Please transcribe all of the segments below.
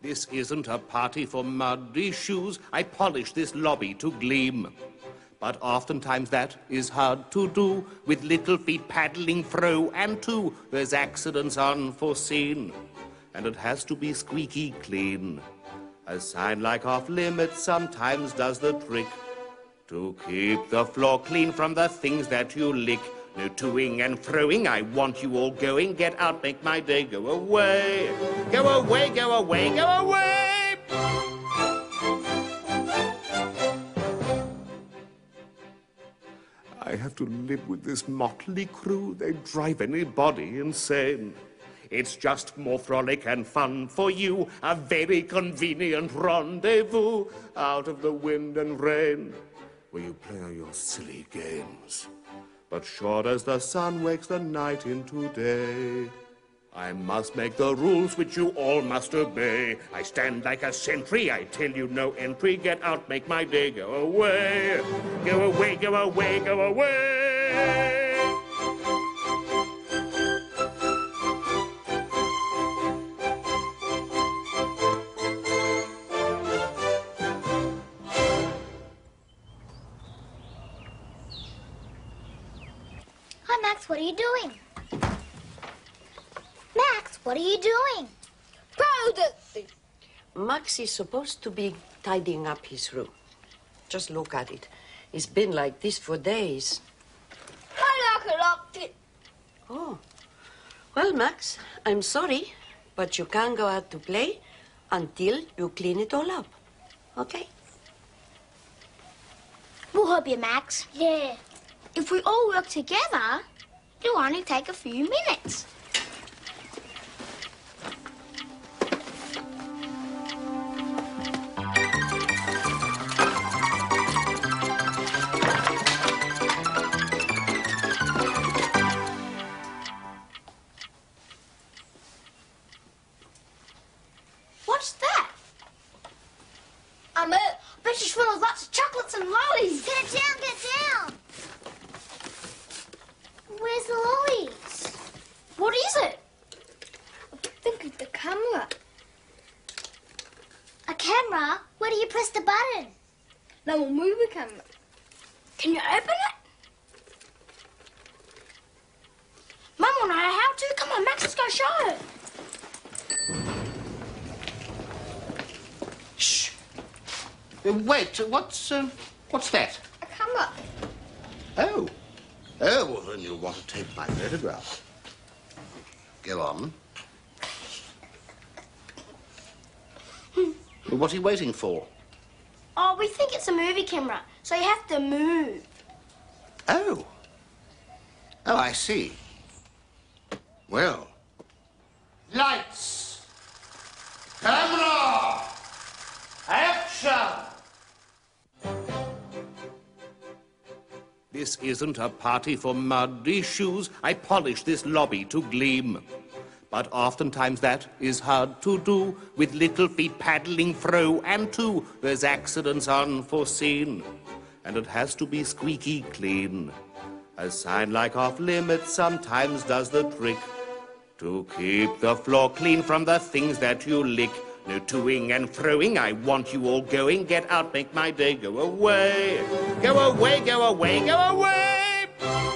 This isn't a party for muddy shoes. I polish this lobby to gleam. But oftentimes that is hard to do, with little feet paddling fro and to. There's accidents unforeseen, and it has to be squeaky clean. A sign like off limits sometimes does the trick, to keep the floor clean from the things that you lick. No toing and froing, I want you all going. Get out, make my day go away. Go away, go away, go away! I have to live with this motley crew. They drive anybody insane. It's just more frolic and fun for you, a very convenient rendezvous out of the wind and rain, where you play all your silly games. But sure as the sun wakes the night into day, I must make the rules which you all must obey. I stand like a sentry, I tell you no entry. Get out, make my day go away. Go away, go away, go away. Hi, Max, what are you doing? Max, what are you doing? Max is supposed to be tidying up his room. Just look at it. It's been like this for days. I locked it. Oh. Well, Max, I'm sorry, but you can't go out to play until you clean it all up. Okay? We'll help you, Max. Yeah. If we all work together, it'll only take a few minutes. What's that? I bet she's full of lots of chocolates and lollies. Get down, get down. Where's the lollies? What is it? I think it's the camera. A camera? Where do you press the button? No, we'll move the camera. Can you open it? Mum will know how to. Come on, Max, let's go show her. Shh. Wait, what's that? A camera. Oh. Oh, well, then you'll want to take my photograph. Go on. What are you waiting for? Oh, we think it's a movie camera, so you have to move. Oh. Oh, I see. Well. Lights. Camera. Action. This isn't a party for muddy shoes. I polish this lobby to gleam. But oftentimes that is hard to do, with little feet paddling fro and to. There's accidents unforeseen, and it has to be squeaky clean. A sign like off limits sometimes does the trick, to keep the floor clean from the things that you lick. No toing and froing, I want you all going. Get out, make my day go away. Go away, go away, go away!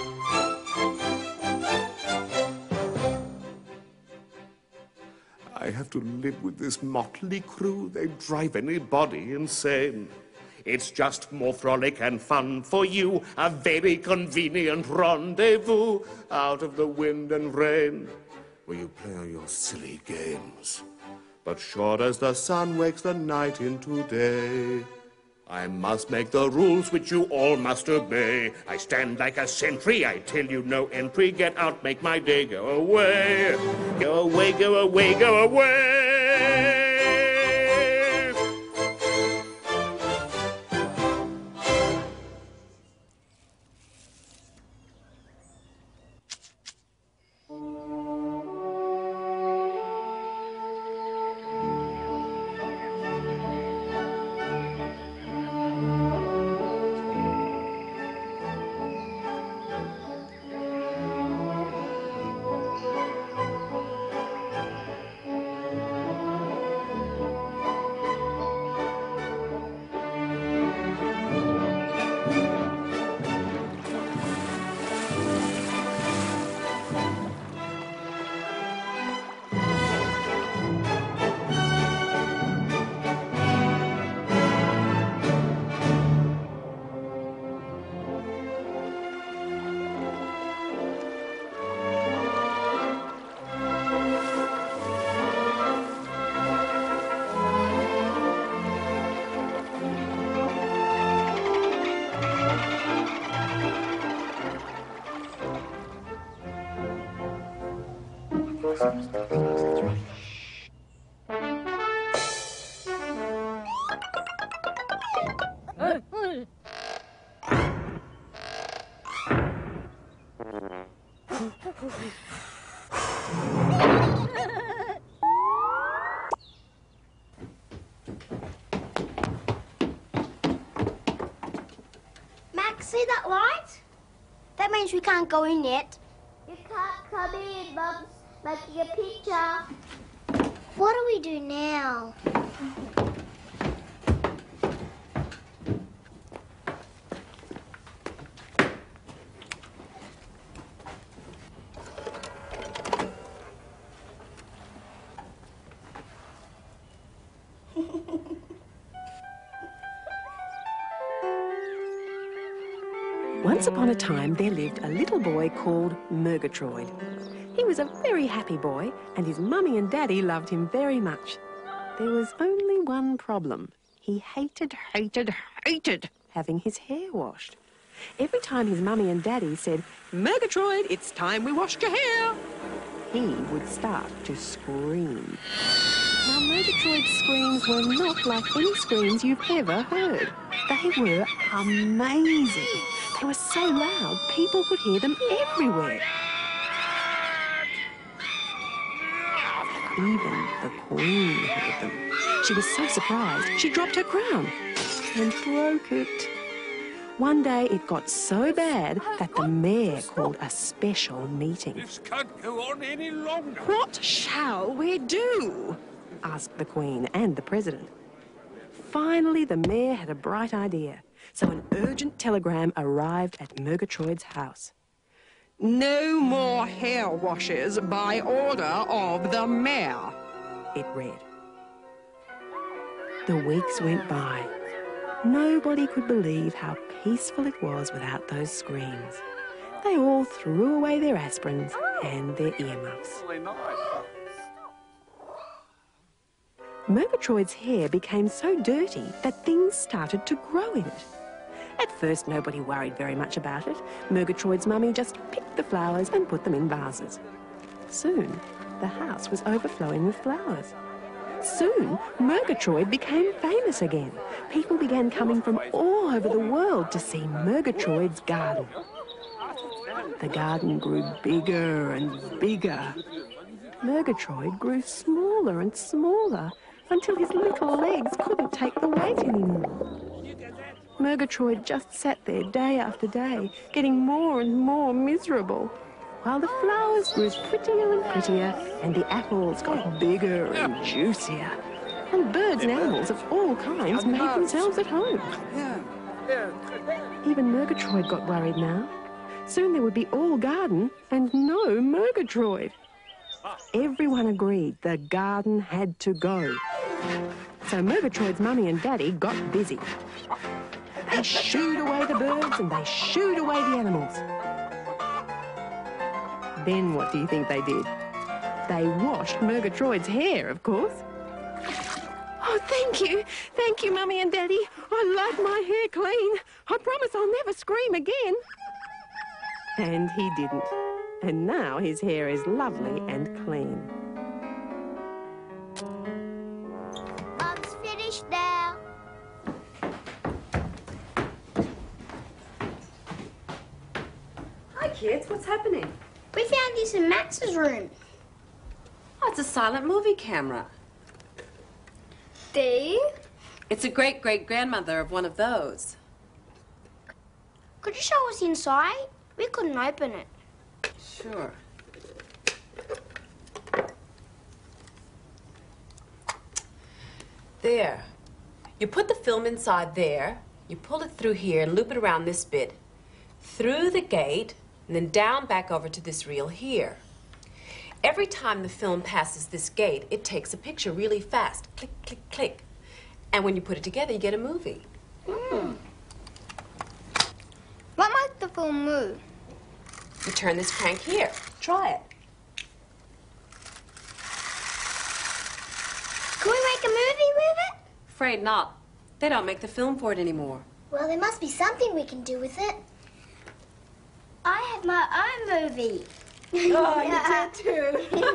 I have to live with this motley crew. They drive anybody insane. It's just more frolic and fun for you, a very convenient rendezvous out of the wind and rain, where you play all your silly games. But sure as the sun wakes the night into day, I must make the rules which you all must obey. I stand like a sentry, I tell you no entry. Get out, make my day go away. Go away, go away, go away! Max, see that light? That means we can't go in yet. You can't come in, Mum's making a picture. What do we do now? Once upon a time, there lived a little boy called Murgatroyd. He was a very happy boy, and his mummy and daddy loved him very much. There was only one problem. He hated having his hair washed. Every time his mummy and daddy said, "Murgatroyd, it's time we washed your hair," he would start to scream. Now, Murgatroyd's screams were not like any screams you've ever heard. They were amazing. They were so loud, people could hear them everywhere. Even the Queen heard them. She was so surprised, she dropped her crown and broke it. One day, it got so bad that the mayor called a special meeting. This can't go on any longer. "What shall we do?" asked the Queen and the President. Finally, the mayor had a bright idea. So an urgent telegram arrived at Murgatroyd's house. "No more hair washes by order of the mayor," it read. The weeks went by. Nobody could believe how peaceful it was without those screams. They all threw away their aspirins and their earmuffs. Murgatroyd's hair became so dirty that things started to grow in it. At first, nobody worried very much about it. Murgatroyd's mummy just picked the flowers and put them in vases. Soon, the house was overflowing with flowers. Soon, Murgatroyd became famous again. People began coming from all over the world to see Murgatroyd's garden. The garden grew bigger and bigger. Murgatroyd grew smaller and smaller until his little legs couldn't take the weight anymore. Murgatroyd just sat there day after day, getting more and more miserable, while the flowers grew prettier and prettier, and the apples got bigger and juicier, and birds and animals of all kinds made themselves at home. Even Murgatroyd got worried now. Soon there would be all garden and no Murgatroyd. Everyone agreed the garden had to go. So Murgatroyd's mummy and daddy got busy. They shooed away the birds and they shooed away the animals. Then what do you think they did? They washed Murgatroyd's hair, of course. "Oh, thank you, Mummy and Daddy. I like my hair clean. I promise I'll never scream again." And he didn't. And now his hair is lovely and clean. Mum's finished now. Hi, kids. What's happening? We found this in Max's room. Oh, it's a silent movie camera. Dee? It's a great-great-grandmother of one of those. Could you show us inside? We couldn't open it. Sure. There. You put the film inside there, you pull it through here and loop it around this bit, through the gate, and then down back over to this reel here. Every time the film passes this gate, it takes a picture really fast. Click, click, click. And when you put it together, you get a movie. What makes the film move? You turn this crank here. Try it. Can we make a movie with it? Afraid not. They don't make the film for it anymore. Well, there must be something we can do with it. I have my own movie. Oh, you did too.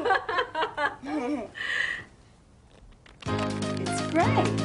It's great.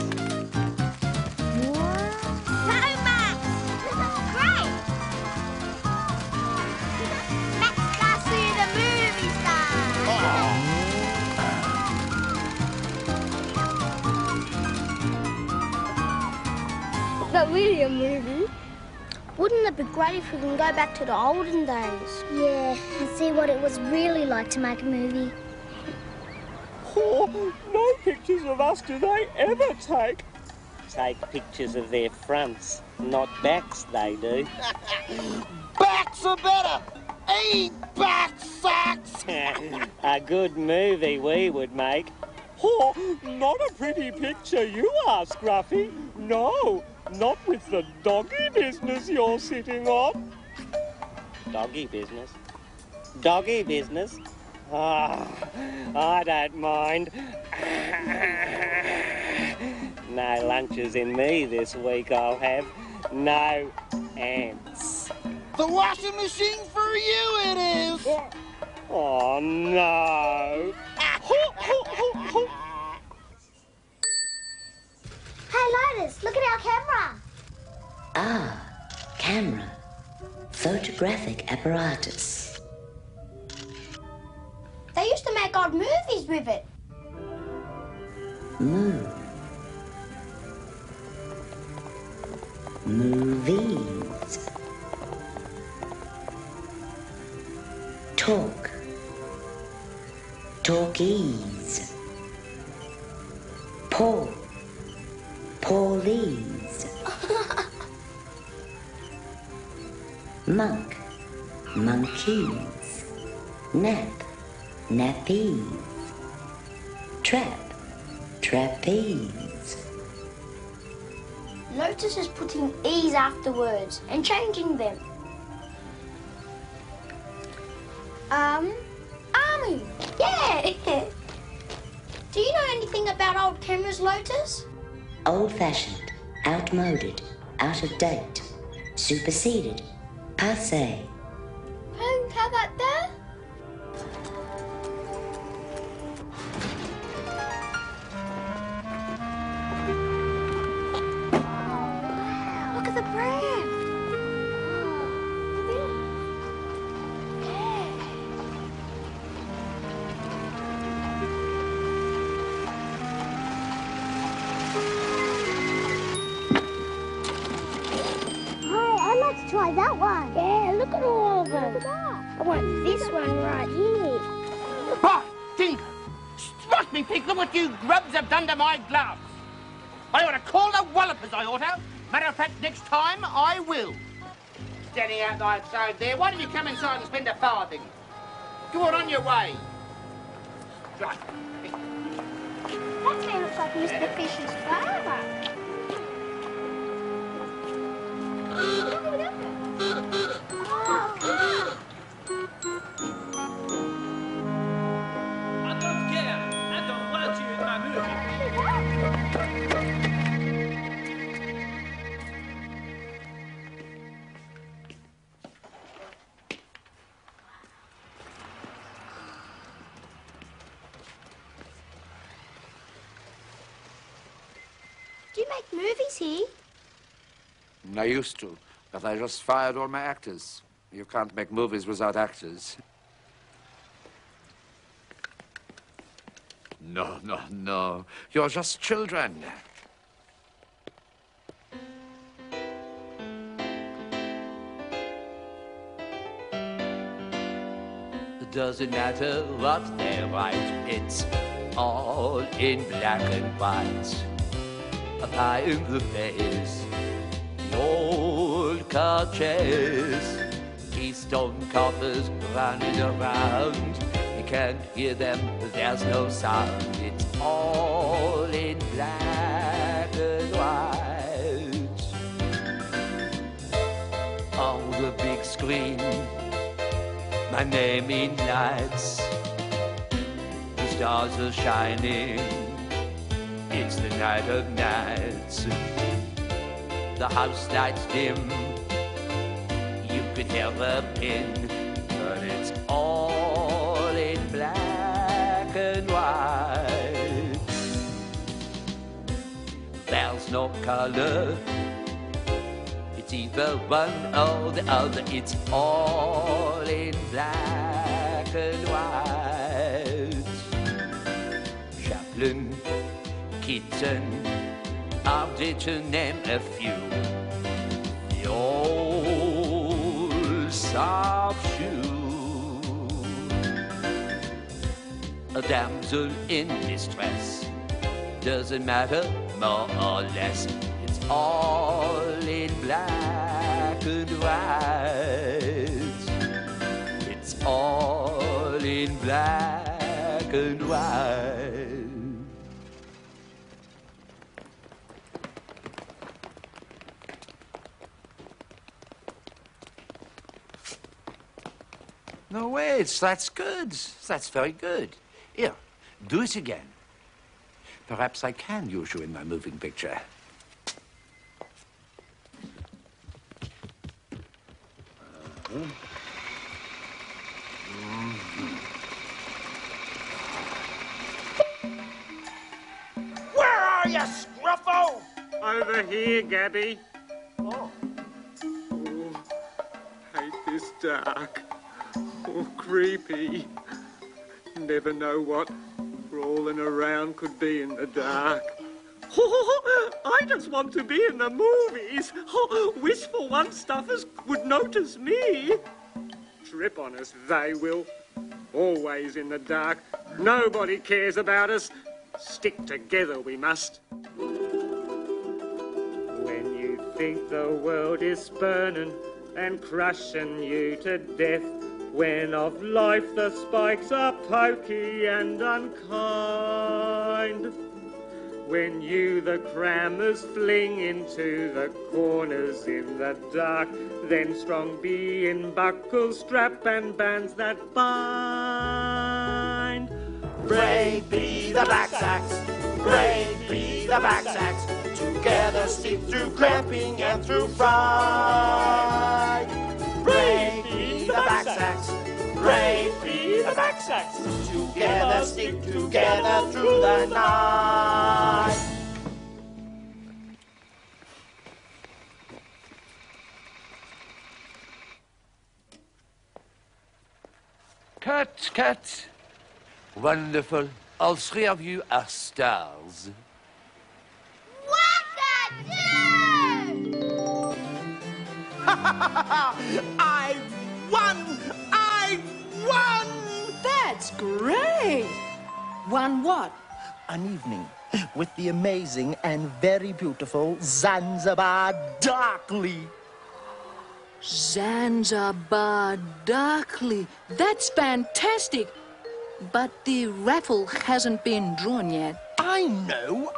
Not really a movie. Wouldn't it be great if we can go back to the olden days? Yeah, and see what it was really like to make a movie. Oh, no pictures of us do they ever take. Take pictures of their fronts, not backs, they do. Backs are better! Back sucks! A good movie we would make. Oh, not a pretty picture you are, Scruffy. No, not with the doggy business you're sitting on. Doggy business? Doggy business? Ah, I don't mind. No lunches in me this week I'll have. No ants. The washing machine for you it is! Oh, no. Hey, Lotus, look at our camera. Ah, camera. Photographic apparatus. They used to make old movies with it. Movies. Talk. Talkies. Paulies. Monk. Monkeys. Nap. Nappies. Trap. Trapeze. Lotus is putting E's after words and changing them. Army. Yeah. Do you know anything about old cameras, Lotus? Old-fashioned, outmoded, out of date, superseded, passé. How about that? Look at the brand. Try that one. Yeah, look at all of them. Look at that. I want this one right here. Bah! Tinker! Strike me, pig! Look what you grubs have done to my gloves! I ought to call the wallopers, I ought to. Matter of fact, next time, I will. Standing outside there, why don't you come inside and spend a farthing? Go on your way. Right. That man looks like Mr. Fish's father. I don't care. I don't want you in my movie. Do you make movies here? I used to, but I just fired all my actors. You can't make movies without actors. No. You're just children. It doesn't matter what they write, it's all in black and white. A pie in the face, the old car chase, Keystone coppers running around. You can't hear them, there's no sound. It's all in black and white. On the big screen, my name in lights. The stars are shining. It's the night of nights. The house lights dim. You could hear a pin, but it's all there's no color. It's either one or the other. It's all in black and white. Chaplin, Keaton, are there to name a few. The old soft shoe. A damsel in distress, doesn't matter more or less. It's all in black and white. It's all in black and white. No, wait, that's good. That's very good. Here, do it again. Perhaps I can use you in my moving picture. Where are you, Scruffo? Over here, Gabby. Oh, hate this dark. Oh, creepy. Never know what crawling around could be in the dark. I just want to be in the movies. Wish for one stuffers would notice me. Trip on us, they will. Always in the dark. Nobody cares about us. Stick together we must. When you think the world is burning and crushing you to death, when of life the spikes are pokey and unkind, when you the crammers fling into the corners in the dark, then strong be in buckles, strap and bands that bind. Brave be the black sacks, brave be the black sacks, together stick through cramping and through fright. Brave be the black sacks, brave be the black sacks, together stick together through the night. Cut, cut. Wonderful. All three of you are stars. I won! I won! That's great! Won what? An evening with the amazing and very beautiful Zanzibar Darkly. Zanzibar Darkly. That's fantastic. But the raffle hasn't been drawn yet. I know.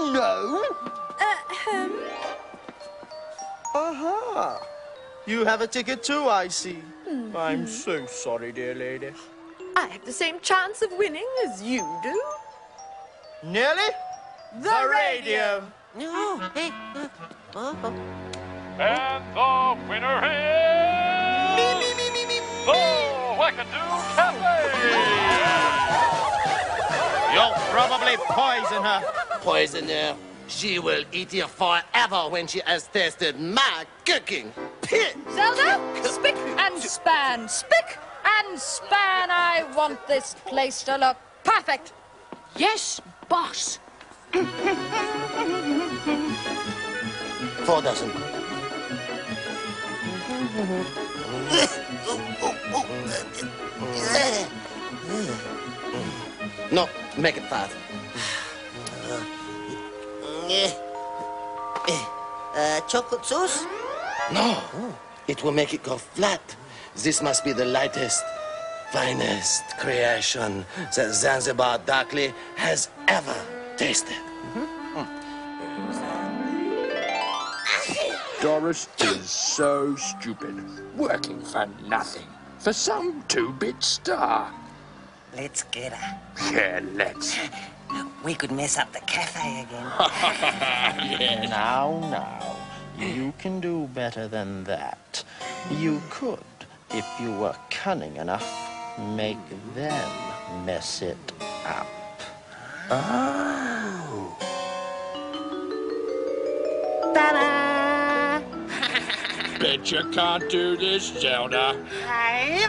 Aha. You have a ticket too, I see. I'm so sorry, dear lady. I have the same chance of winning as you do. Nearly? The radio. And the winner is... the Wackadoo Cafe! You'll probably poison her. Poison her? She will eat you forever when she has tasted my cooking. Pit! Zelda, spick and span. Spick and span. I want this place to look perfect. Yes, boss. 4 dozen. No, make it 5. Chocolate sauce? No, it will make it go flat. This must be the lightest, finest creation that Zanzibar Darkly has ever tasted. Doris is so stupid. Working for nothing. For some 2-bit star. Let's get her. Yeah, let's. We could mess up the cafe again. Yeah, now. You can do better than that. You could, if you were cunning enough, make them mess it up. Oh. Ta-da! Bet you can't do this, Zelda. Hey.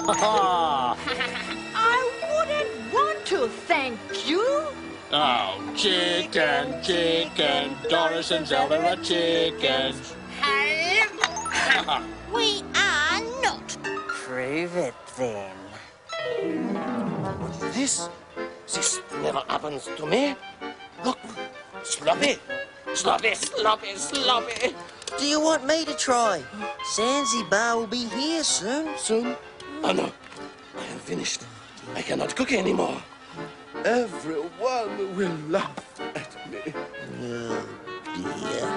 I wouldn't want to, thank you. Oh, chicken, chicken. Doris and Zelda are chickens. Hey. We are not. Prove it then. What's this? This never happens to me. Look, sloppy. Sloppy, sloppy, sloppy. Do you want me to try? Zanzibar will be here soon. Soon? Oh, no. I am finished. I cannot cook anymore. Everyone will laugh at me. Oh, dear.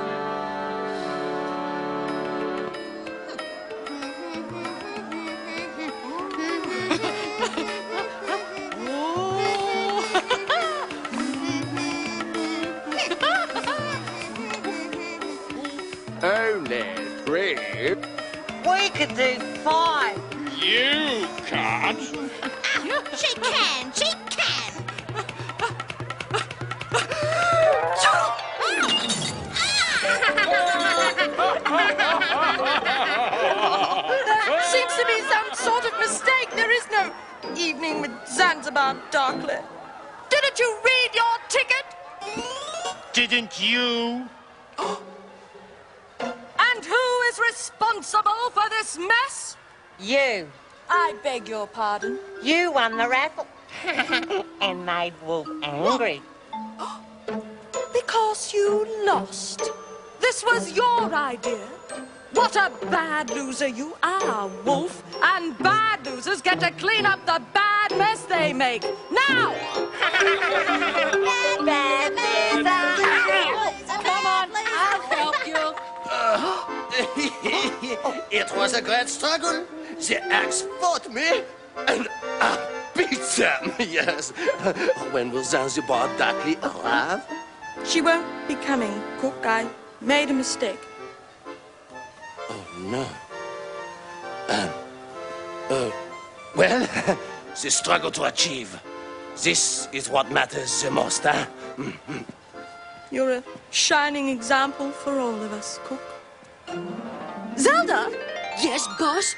Only 3. We could do 5. You can't. She can, she can. There seems to be some sort of mistake. There is no evening with Zanzibar, Darkly. Didn't you read your ticket? Didn't you? And who is responsible for this mess? You. I beg your pardon. You won the raffle. And made Wolf angry. Because you lost. This was your idea. What a bad loser you are, Wolf. And bad losers get to clean up the bad mess they make. Now! Bad loser. Come on, I'll help you. It was a great struggle. The axe fought me, and I beat them, yes. When will Zanzibar Darkly arrive? She won't be coming, Cook. I made a mistake. Oh, no. Well, the struggle to achieve. This is what matters the most, huh? You're a shining example for all of us, Cook. Zelda? Yes, boss?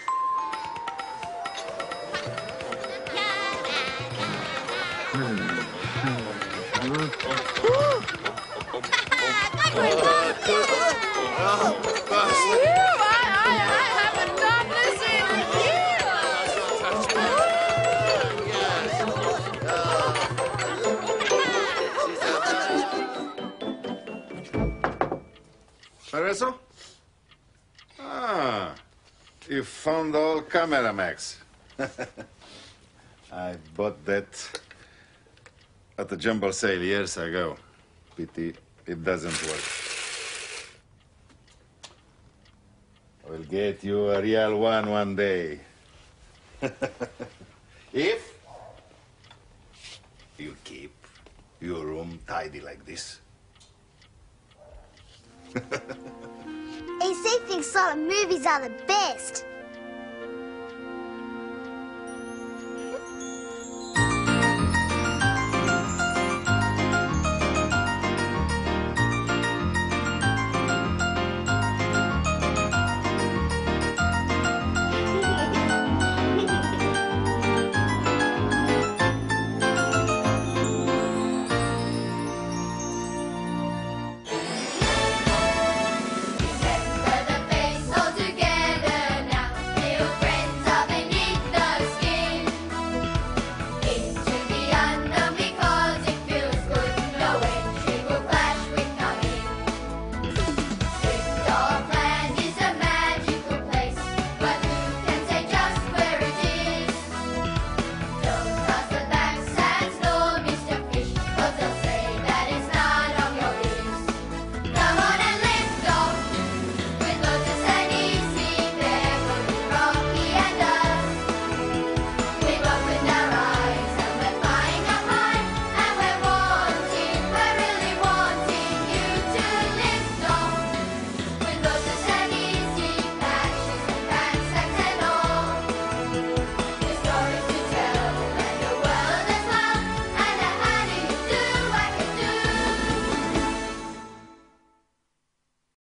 Mareso? Ah, you found the old camera, Max. I bought that at the jumble sale years ago. Pity it doesn't work. I will get you a real one day. If you keep your room tidy like this. EC thinks silent movies are the best.